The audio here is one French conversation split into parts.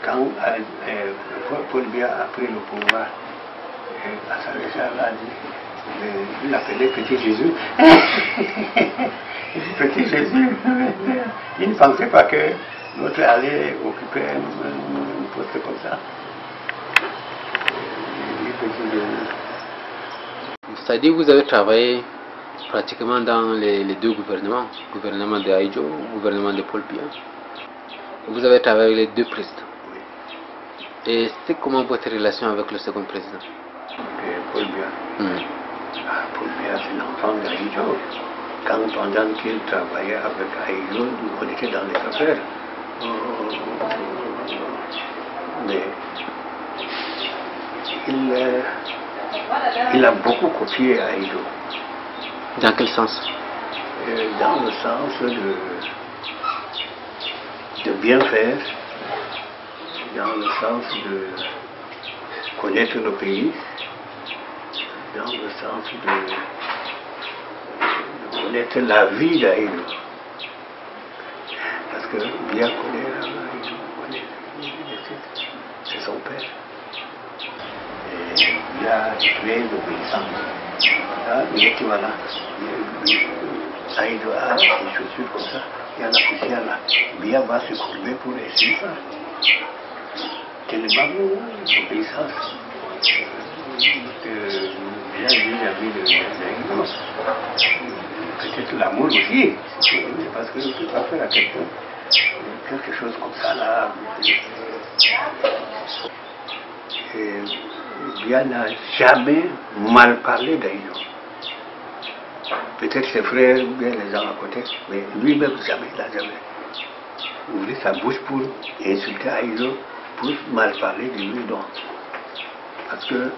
quand Paul Biya a pris le pouvoir, Assane Ouattara a dit, il l'appelait Petit Jésus. Petit Jésus, il ne pensait pas que l'autre allait occuper un poste comme ça. C'est-à-dire que vous avez travaillé pratiquement dans les deux gouvernements, le gouvernement de Ahidjo, le gouvernement de Paul Biya. Vous avez travaillé avec les deux présidents. Oui. Et c'est comment votre relation avec le second président? Paul Biya. Paul Biya, c'est l'enfant d'Ahidjo. Quand pendant qu'il travaillait avec Ahidjo, on était dans les affaires. Mais il a beaucoup copié Ahidjo. Dans quel sens? Dans le sens de bien faire, dans le sens de connaître le pays, dans le sens de connaître la vie d'Ahidjo. Parce que bien connaître Ahidjo, c'est son père. Et il a tué l'obéissance. Il est voilà. Ahidjo a des chaussures comme ça. Il y a la poussière là. Biya va se courber pour essayer ça. Tellement l'obéissance. Biya lui a mis le peut-être l'amour aussi. Parce que je ne peux pas faire à quelqu'un quelque chose comme ça là. Biya n'a jamais mal parlé d'Ahidjo. Peut-être ses frères ou bien les gens à côté, mais lui-même jamais, il n'a jamais ouvert sa bouche pour insulter Ahidjo, pour mal parler de lui, non. Parce que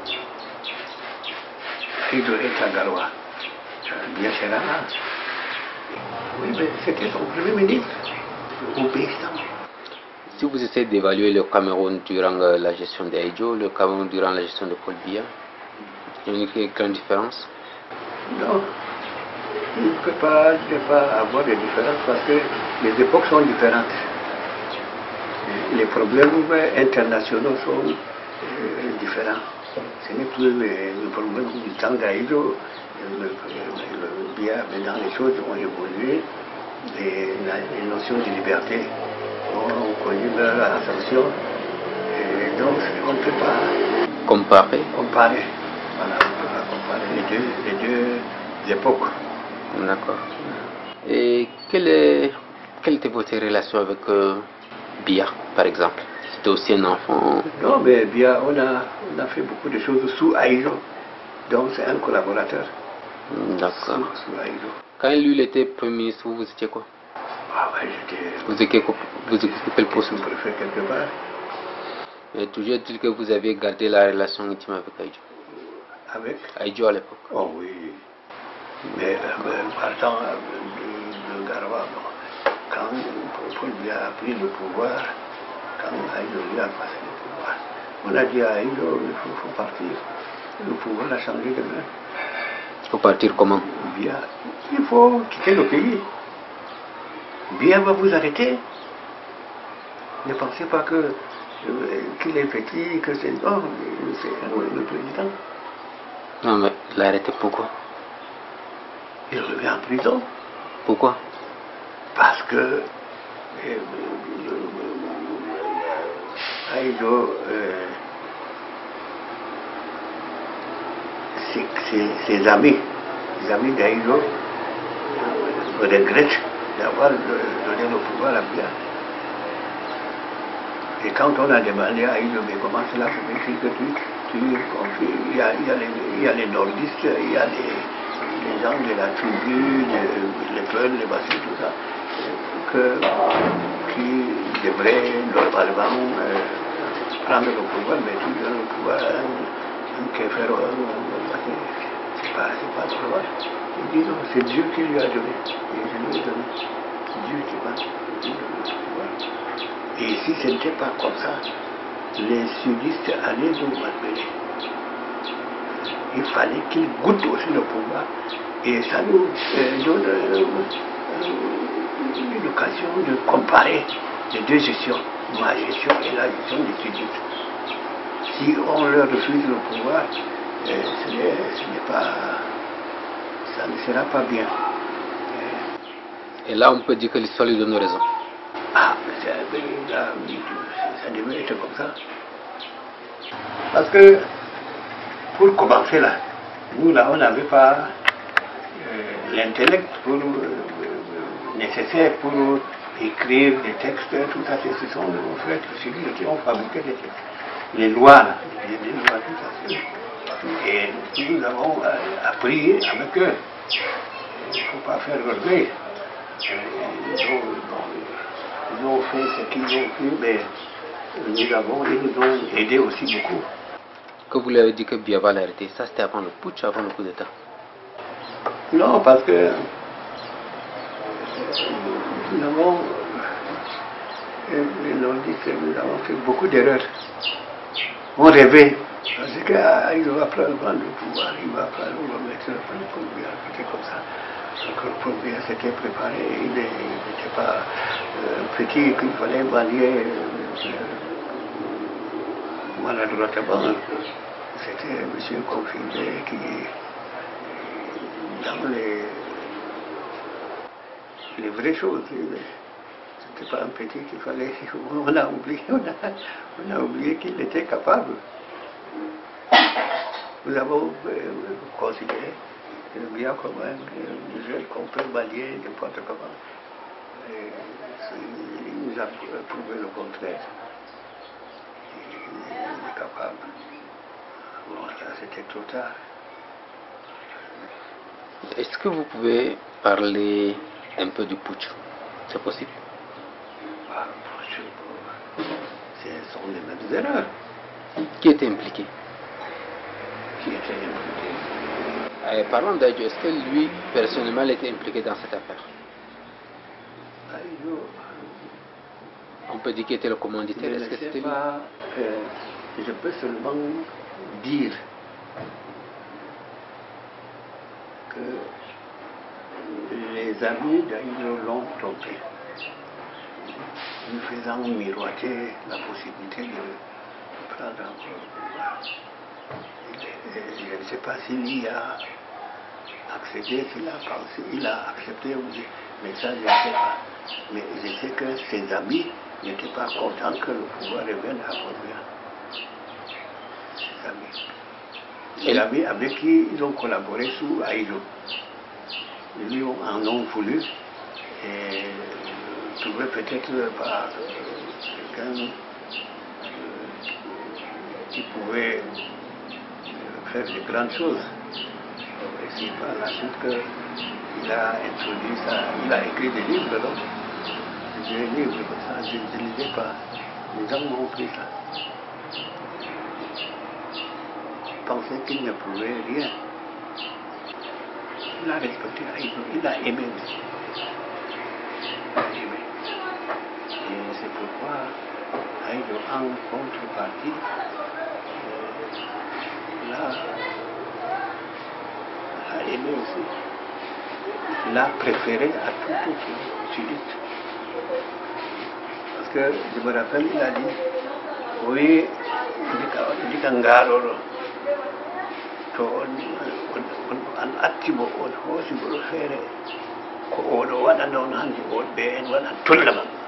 Ahidjo est à Garoua, bien sûr. Oui, mais c'était son premier ministre, obéissant. Si vous essayez d'évaluer le Cameroun durant la gestion d'Ahidjo, le Cameroun durant la gestion de Paul Biya, il y a une grande différence? Non. Il ne peut pas avoir de différence parce que les époques sont différentes. Les problèmes internationaux sont différents. Ce n'est plus le problème du temps d'Ahidjo. Bien, maintenant les choses ont évolué. Les notions de liberté ont connu leur ascension. Et donc on ne peut pas comparer. Voilà, on ne peut pas comparer les deux époques. D'accord. Et quelle était votre relation avec Biya, par exemple? C'était aussi un enfant? Non, mais Biya, on a fait beaucoup de choses sous Ahidjo. Donc c'est un collaborateur. D'accord. Sous Ahidjo. Quand lui il était Premier ministre, vous étiez quoi? Ah ouais, j'étais... Vous occupez quel poste? Sous-préfet quelque part. Et toujours dit que vous aviez gardé la relation intime avec Ahidjo? Avec Ahidjo à l'époque? Oh oui. Mais partant de Garoua, quand Paul Biya a pris le pouvoir, quand Ahidjo lui a passé le pouvoir, on a dit à Ahidjo, il faut partir. Le pouvoir a changé de main. Il faut partir comment? Biya, il faut quitter le pays. Biya va vous arrêter. Ne pensez pas qu'il est petit, que c'est... Non, c'est le président. Non, mais il a arrêté pourquoi? Il revient en prison. Pourquoi? Parce que Ahidjo, ses amis, les amis d'Ahidjo regrettent d'avoir donné le pouvoir à Biya. Et quand on a demandé à Ahidjo, mais comment cela se fait que tu confies, il y a les nordistes, il y a les gens de la tribu, les peuples, les Bassis, tout ça, qui devraient normalement prendre le pouvoir, mais tu donnes le pouvoir à un kéféro, c'est pas le pouvoir. Ils disent, c'est Dieu qui lui a donné, et je lui ai donné. Dieu qui m'a donné le pouvoir. Et si ce n'était pas comme ça, les sudistes allaient nous malmener. Il fallait qu'ils goûtent aussi le pouvoir. Et ça nous donne une occasion de comparer les deux gestions. ma gestion et la gestion des publics. Si on leur refuse le pouvoir, ça ne sera pas bien. Et là, on peut dire que l'histoire lui donne raison. Ah, ça devait être comme ça. Parce que, pour commencer là, nous là, on n'avait pas l'intellect nécessaire pour écrire des textes, tout ça. Ce sont nos frères qui ont fabriqué des textes. Les lois, là, les lois, tout ça. Et nous avons appris avec eux. Il ne faut pas faire l'orgueil. Ils ont fait ce qu'ils ont fait, mais ils nous ont aidés aussi beaucoup. Que vous lui avez dit que Biava l'a arrêté, ça c'était avant le putsch, avant le coup d'État? Non, parce que nous avons fait beaucoup d'erreurs. On rêvait, parce qu'il va prendre le pouvoir, il va prendre le mettre le pouvoir, c'était comme ça. Le pouvoir s'était préparé, il n'était pas petit, qu'il fallait balayer maladroitement. C'était M. Confidé qui, dans les vraies choses, c'était pas un petit qu'il fallait. On a oublié qu'il était capable. Nous avons considéré bien comme un jeune qu'on peut balayer n'importe comment. Et il nous a prouvé le contraire. Il est capable. Bon, là, c'était trop tard. Est-ce que vous pouvez parler un peu du putsch? C'est possible? Ah, ce sont les mêmes erreurs. Qui était impliqué? Qui était impliqué? Parlons d'Aïdjo, est-ce que lui, personnellement, était impliqué dans cette affaire? Aïdjo, on peut dire qu'il était le commanditaire, est-ce que c'était lui? Je peux seulement dire que les amis d'Aïdjo l'ont trompé, lui faisant miroiter la possibilité de prendre encore le pouvoir. Je ne sais pas s'il y a accepté, s'il a pensé, il a accepté, mais ça je ne sais pas. Mais je sais que ses amis n'étaient pas contents que le pouvoir revienne à Bourguin. Les amis avec qui ils ont collaboré sous Aïdjo. Ils en ont voulu et trouvaient peut-être par quelqu'un qui pouvait faire de grandes choses. Et c'est par la suite qu'il a introduit ça, il a écrit des livres, donc des livres comme ça, je ne lisais pas. Les gens m'ont pris ça. Ils pensaient qu'il ne pouvait rien. Il a respecté Aïdjo, il a aimé aussi. Il a aimé. Et c'est pourquoi Aïdjo, en contrepartie, l'a aimé aussi. L'a préféré à tout autre sudiste. Parce que je me rappelle, il a dit, oui, il dit Kangaroro. an attimo on hoosi mboɗo feere ko oɗo waɗa noon hannde on ɓe en waɗan tollama